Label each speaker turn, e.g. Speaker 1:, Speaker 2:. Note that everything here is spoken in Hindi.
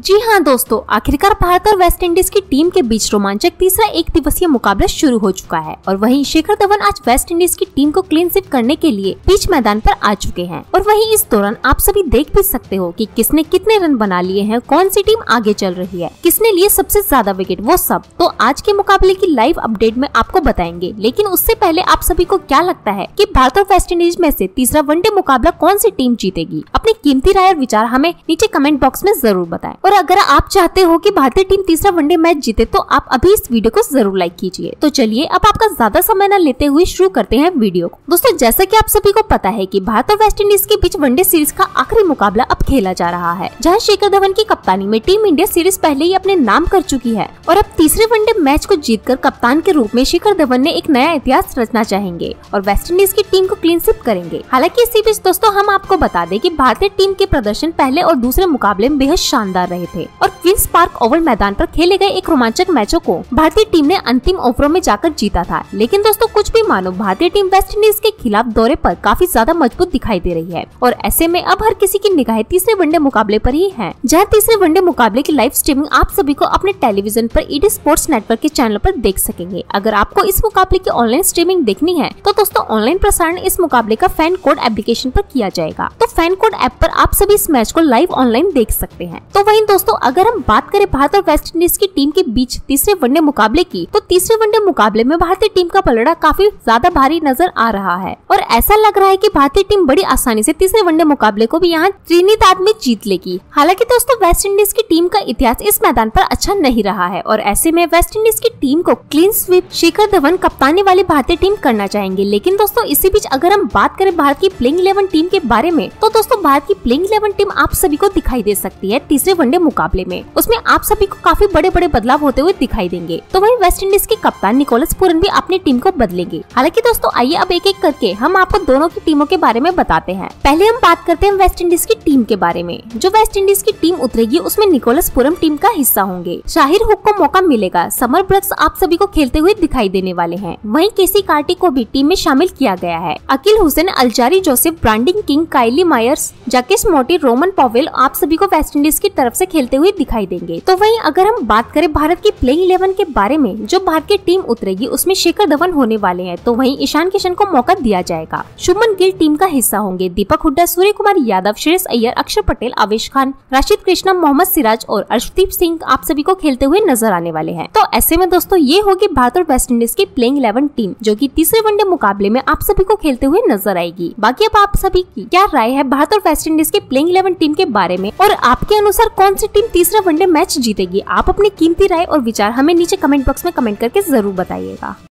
Speaker 1: जी हाँ दोस्तों, आखिरकार भारत और वेस्ट इंडीज की टीम के बीच रोमांचक तीसरा एक दिवसीय मुकाबला शुरू हो चुका है और वहीं शिखर धवन आज वेस्ट इंडीज की टीम को क्लीन स्वीप करने के लिए पिच मैदान पर आ चुके हैं। और वहीं इस दौरान आप सभी देख भी सकते हो कि किसने कितने रन बना लिए हैं, कौन सी टीम आगे चल रही है, किसने लिए सबसे ज्यादा विकेट, वो सब तो आज के मुकाबले की लाइव अपडेट में आपको बताएंगे। लेकिन उससे पहले आप सभी को क्या लगता है कि भारत और वेस्ट इंडीज में से तीसरा वनडे मुकाबला कौन सी टीम जीतेगी? अपनी कीमती राय और विचार हमें नीचे कमेंट बॉक्स में जरूर बताएं। और अगर आप चाहते हो कि भारतीय टीम तीसरा वनडे मैच जीते तो आप अभी इस वीडियो को जरूर लाइक कीजिए। तो चलिए अब आपका ज्यादा समय न लेते हुए शुरू करते हैं वीडियो को। दोस्तों, जैसा कि आप सभी को पता है कि भारत और वेस्ट इंडीज के बीच वनडे सीरीज का आखिरी मुकाबला अब खेला जा रहा है, जहां शिखर धवन की कप्तानी में टीम इंडिया सीरीज पहले ही अपने नाम कर चुकी है और अब तीसरे वनडे मैच को जीतकर कप्तान के रूप में शिखर धवन ने एक नया इतिहास रचना चाहेंगे और वेस्ट इंडीज की टीम को क्लीन स्वीप करेंगे। हालांकि इसी बीच दोस्तों हम आपको बता दें कि भारतीय टीम के प्रदर्शन पहले और दूसरे मुकाबले में बेहद शानदार रहे थे और क्वींस पार्क ओवल मैदान पर खेले गए एक रोमांचक मैचों को भारतीय टीम ने अंतिम ओवरों में जाकर जीता था। लेकिन दोस्तों कुछ भी मानो, भारतीय टीम वेस्ट इंडीज के खिलाफ दौरे पर काफी ज्यादा मजबूत दिखाई दे रही है और ऐसे में अब हर किसी की निगाहें तीसरे वनडे मुकाबले पर ही है, जहां तीसरे वनडे मुकाबले की लाइव स्ट्रीमिंग आप सभी को अपने टेलीविजन पर ईडी स्पोर्ट्स नेटवर्क के चैनल पर देख सकेंगे। अगर आपको इस मुकाबले की ऑनलाइन स्ट्रीमिंग देखनी है तो दोस्तों ऑनलाइन प्रसारण इस मुकाबले का फैन कोड एप्लीकेशन पर किया जाएगा, तो फैन कोड ऐप पर आप सभी इस मैच को लाइव ऑनलाइन देख सकते हैं। तो वहीं दोस्तों अगर हम बात करें भारत और वेस्ट इंडीज की टीम के बीच तीसरे वनडे मुकाबले की, तो तीसरे वनडे मुकाबले में भारतीय टीम का पलड़ा काफी ज्यादा भारी नजर आ रहा है और ऐसा लग रहा है कि भारतीय टीम बड़ी आसानी से तीसरे वनडे मुकाबले को भी यहाँ त्रिनिदाद में जीत लेगी। हालांकि दोस्तों वेस्ट इंडीज की टीम का इतिहास इस मैदान पर अच्छा नहीं रहा है और ऐसे में वेस्ट इंडीज की टीम को क्लीन स्वीप शिखर धवन कप्तानी वाली भारतीय टीम करना चाहेंगे। लेकिन दोस्तों इसी बीच अगर हम बात करें भारत की प्लेइंग 11 टीम के बारे में, तो दोस्तों भारत की प्लेइंग 11 टीम आप सभी को दिखाई दे सकती है तीसरे वनडे मुकाबले में। उसमें आप सभी को काफी बड़े बड़े बदलाव होते हुए दिखाई देंगे। तो वहीं वेस्ट इंडीज के कप्तान निकोलस पूरन भी अपनी टीम को बदलेंगे। हालांकि दोस्तों आइए अब एक एक करके हम आपको दोनों की टीमों के बारे में बताते हैं। पहले हम बात करते हैं वेस्ट इंडीज की टीम के बारे में। जो वेस्ट इंडीज की टीम उतरेगी उसमें निकोलस पूरन टीम का हिस्सा होंगे। शाहिर हुक को मौका मिलेगा, समर ब्रक्स आप सभी को खेलते हुए दिखाई देने वाले हैं। वहीं केसी कार्टी को भी टीम में शामिल किया गया है। Akeal Hosein, Alzarri Joseph, Brandon King, Kyle Mayers, जकेस मोटी, रोमन पॉवेल आप सभी को वेस्ट इंडीज की तरफ से खेलते हुए दिखाई देंगे। तो वहीं अगर हम बात करें भारत की प्लेइंग 11 के बारे में, जो भारत की टीम उतरेगी उसमें शिखर धवन होने वाले हैं। तो वहीं ईशान किशन को मौका दिया जाएगा। शुभमन गिल टीम का हिस्सा होंगे। दीपक हुड्डा, सूर्य कुमार यादव, श्रेयस अय्यर, अक्षर पटेल, आवेश खान, राशिद कृष्णा, मोहम्मद सिराज और अर्शदीप सिंह आप सभी को खेलते हुए नजर आने वाले हैं। तो ऐसे में दोस्तों ये होगी भारत और वेस्ट इंडीज की प्लेइंग 11 टीम, जो कि तीसरे वनडे मुकाबले में आप सभी को खेलते हुए नजर आएगी। बाकी अब आप सभी की क्या राय है भारत और वेस्ट इंडीज की प्लेइंग 11 टीम के बारे में और आपके अनुसार कौन सी टीम तीसरा वनडे मैच जीतेगी? आप अपनी कीमती राय और विचार हमें नीचे कमेंट बॉक्स में कमेंट करके जरूर बताइएगा।